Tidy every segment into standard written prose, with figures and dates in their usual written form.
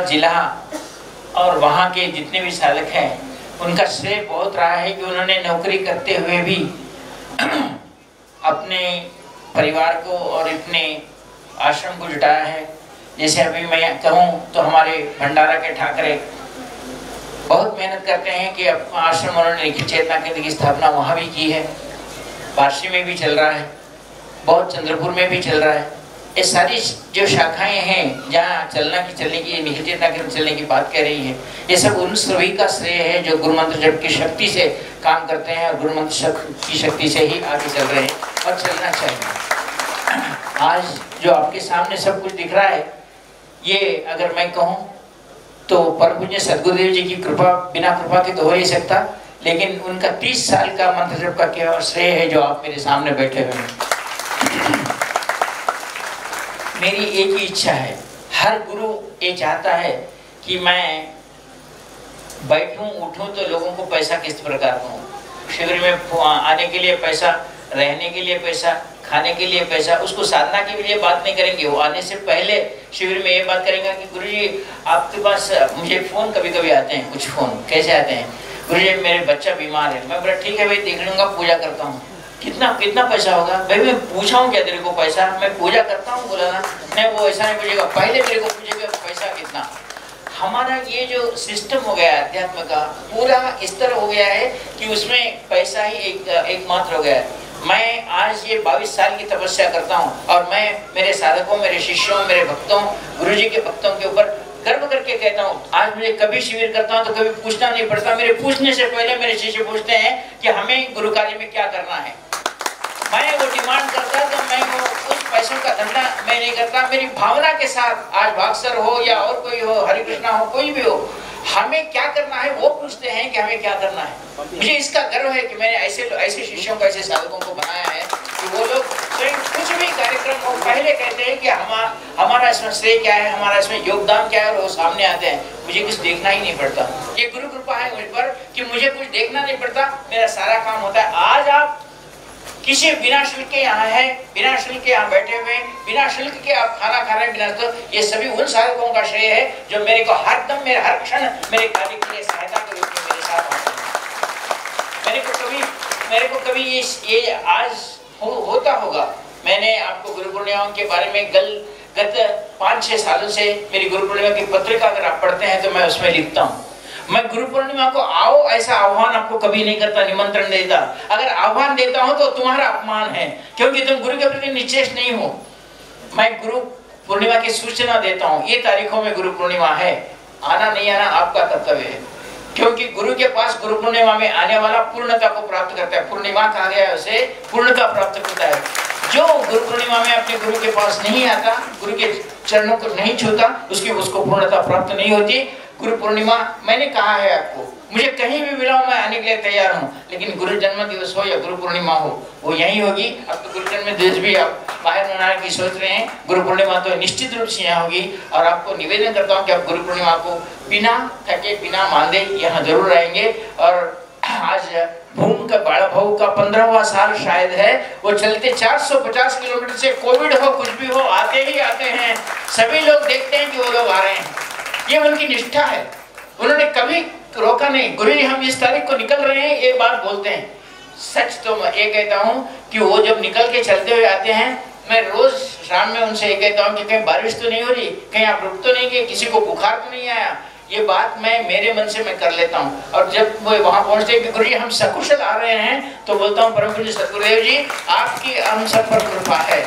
जिला और वहाँ के जितने भी साधक हैं उनका श्रेय बहुत रहा है कि उन्होंने नौकरी करते हुए भी अपने परिवार को और अपने आश्रम को जुटाया है। जैसे अभी मैं कहूँ तो हमारे भंडारा के ठाकरे बहुत मेहनत करते हैं कि अपना आश्रम उन्होंने निखिल चेतना केंद्र की स्थापना वहाँ भी की है, वाशी में भी चल रहा है, बहुत चंद्रपुर में भी चल रहा है। ये सारी जो शाखाएं हैं जहाँ चलने की निखिल चेतना केंद्र चलने की बात कह रही है, ये सब उन सभी का श्रेय है जो गुरु मंत्र जप की शक्ति से काम करते हैं और गुरु मंत्र की शक्ति से ही आगे चल रहे हैं और चलना चाहिए। आज जो आपके सामने सब कुछ दिख रहा है, ये अगर मैं कहूँ तो परम पूज्य सदगुरुदेव जी की कृपा, बिना कृपा के तो हो नहीं सकता, लेकिन उनका 30 साल का मंत्र जप का क्या श्रेय है जो आप मेरे सामने बैठे हुए हैं। मेरी एक ही इच्छा है, हर गुरु ये चाहता है कि मैं बैठूं उठूं तो लोगों को पैसा किस प्रकार दूं। शिविर में आने के लिए पैसा, रहने के लिए पैसा, खाने के लिए पैसा, उसको साधना के लिए बात नहीं करेंगे। वो आने से पहले शिविर में ये बात करेंगे कि गुरुजी आपके पास मुझे फ़ोन कभी कभी आते हैं, कुछ फ़ोन कैसे आते हैं, गुरुजी मेरे बच्चा बीमार है। मैं बोला ठीक है भाई, देख लूँगा, पूजा करता हूँ। कितना पैसा होगा भाई? मैं पूछा हूँ क्या तेरे को पैसा? मैं पूजा करता हूँ बोला ना। नहीं, वो ऐसा नहीं पूछेगा, पहले मेरे को पूछेगा पैसा कितना। हमारा ये जो सिस्टम हो गया अध्यात्म का, पूरा इस तरह हो गया है कि उसमें पैसा ही एकमात्र हो गया है। मैं आज ये 22 साल की तपस्या करता हूँ और मैं मेरे साधकों, मेरे शिष्यों, मेरे भक्तों, गुरुजी के भक्तों के ऊपर गर्व करके कहता हूँ, आज मुझे कभी शिविर करता हूँ तो कभी पूछना नहीं पड़ता। मेरे पूछने से पहले मेरे शिष्य पूछते हैं कि हमें गुरु कार्य में क्या करना है। मैं वो डिमांड करता तो मैं वो उस पैसों का धंधा मैं नहीं करता। मेरी भावना के साथ, आज भागसर हो या और कोई हो, हरे कृष्णा हो, कोई भी हो, हमें क्या करना है वो पूछते हैं कि हमें क्या करना है। मुझे इसका गर्व है कि मैंने ऐसे शिष्यों को, ऐसे साधकों को बनाया है कि वो लोग कुछ भी कार्यक्रम हो पहले कहते हैं कि हमारा इसमें श्रेय क्या है, हमारा इसमें योगदान क्या है, और वो सामने आते हैं। मुझे कुछ देखना ही नहीं पड़ता। ये गुरु कृपा है मुझ पर कि मुझे कुछ देखना नहीं पड़ता, मेरा सारा काम होता है। आज आप किसी बिना शुल्क के यहाँ है, बिना शुल्क के यहाँ बैठे हुए, बिना शुल्क के आप खाना खा रहे हैं, बिना, तो ये सभी उन साधकों का श्रेय है जो मेरे को हरदम, मेरे हर क्षण मेरे कार्य के लिए सहायता के रूप में मेरे साथ होते हैं। मेरे को कभी ये आज होता होगा। मैंने आपको गुरु पूर्णिमाओं के बारे में गत 5-6 सालों से मेरी गुरु पूर्णिमा की पत्रिका अगर आप पढ़ते हैं तो मैं उसमें लिखता हूँ। मैं गुरु पूर्णिमा को आओ ऐसा आह्वान आपको कभी नहीं करता, निमंत्रण देता। अगर आह्वान देता हूं तो तुम्हारा अपमान है, क्योंकि तुम गुरु के प्रति निश्चेष नहीं हो। मैं गुरु पूर्णिमा की सूचना देता हूं, ये तारीखों में गुरु पूर्णिमा है, आना नहीं आना आपका कर्तव्य है। क्योंकि गुरु के पास गुरु पूर्णिमा में आने वाला पूर्णता को प्राप्त करता है। पूर्णिमा कहा गया है उसे, पूर्णता प्राप्त करता है। जो गुरु पूर्णिमा में अपने गुरु के पास नहीं आता, गुरु के चरणों को नहीं छूता, उसको पूर्णता प्राप्त नहीं होती। गुरु पूर्णिमा मैंने कहा है आपको, मुझे कहीं भी मिला मैं आने के लिए तैयार हूँ, लेकिन गुरु जन्म दिवस हो या गुरु पूर्णिमा हो, वो यही होगी। अब तो गुरु जन्म दिवस भी आप बाहर मनाने की सोच रहे हैं, गुरु पूर्णिमा तो निश्चित रूप से यहाँ होगी। और आपको निवेदन करता हूँ कि आप गुरु पूर्णिमा को बिना थके, बिना मांदे यहाँ जरूर आएंगे। और आज भूम का बड़ा भाऊ का 15वां साल शायद है, वो चलते 450 किलोमीटर से, कोविड हो कुछ भी हो, आते ही आते हैं। सभी लोग देखते हैं कि वो लोग आ रहे हैं, ये उनकी निष्ठा है। उन्होंने कभी रोका नहीं। गुरु जी हम इस तारीख को निकल रहे हैं, ये बात बोलते हैं। सच तो मैं ये कहता हूँ कि वो जब निकल के चलते हुए आते हैं, मैं रोज शाम में उनसे ये कहता हूँ कि कहीं बारिश तो नहीं हो रही, कहीं आप रुक तो नहीं गए, किसी को बुखार तो नहीं आया। ये बात मैं मेरे मन से मैं कर लेता हूँ। और जब वो वहाँ पहुँचते हैं कि गुरु जी हम सकुशल आ रहे हैं, तो बोलता हूँ परम पूज्य सदगुरुदेव जी आपकी हम सब पर कृपा है।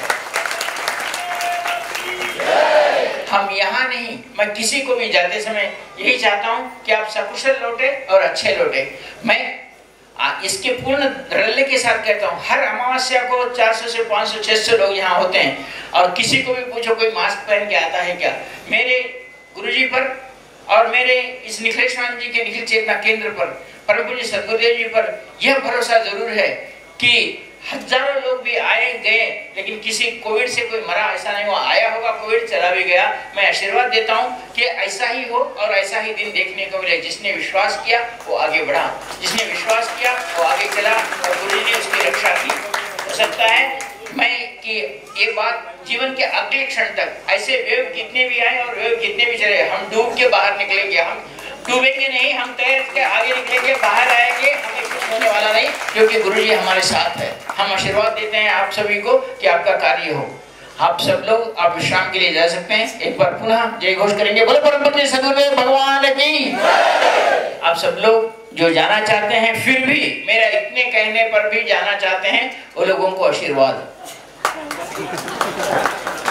हम यहाँ नहीं, मैं किसी को भी जाते समय यही चाहता हूँ कि आप सकुशल लौटे और अच्छे लौटे। मैं इसके पूर्ण रल्ले के साथ कहता हूँ, हर अमावस्या को 400 से 500 600 लोग यहाँ होते हैं। और किसी को भी पूछो कोई मास्क पहन के आता है क्या? मेरे गुरुजी पर और मेरे इस निखिलेश्वर जी के निखिल चेतना केंद्र पर, परम पूज्य सदगुरुदेव जी पर यह भरोसा जरूर है कि हजारों लोग भी आए गए, लेकिन किसी कोविड से कोई मरा ऐसा नहीं हुआ। आया होगा कोविड, चला भी गया। मैं आशीर्वाद देता हूँ कि ऐसा ही हो और ऐसा ही दिन देखने को मिले। जिसने विश्वास किया वो आगे बढ़ा, जिसने विश्वास किया वो आगे चला और गुरु जी ने उसकी रक्षा की। हो सकता है मैं कि ये बात जीवन के अगले क्षण तक, ऐसे वेव कितने भी आए और वेव कितने भी चले, हम डूब के बाहर निकलेंगे, हम डूबेंगे नहीं, हम तैर के आगे निकलेंगे, बाहर आएंगे, हमें कुछ होने वाला नहीं, क्योंकि गुरु जी हमारे साथ है। हम आशीर्वाद देते हैं आप सभी को कि आपका कार्य हो। आप सब लोग आप विश्राम के लिए जा सकते हैं। एक बार पुनः जय घोष करेंगे, बोले परम पूज्य सद्गुरुदेव भगवान की। आप सब लोग जो जाना चाहते हैं, फिर भी मेरा इतने कहने पर भी जाना चाहते हैं, वो लोगों को आशीर्वाद।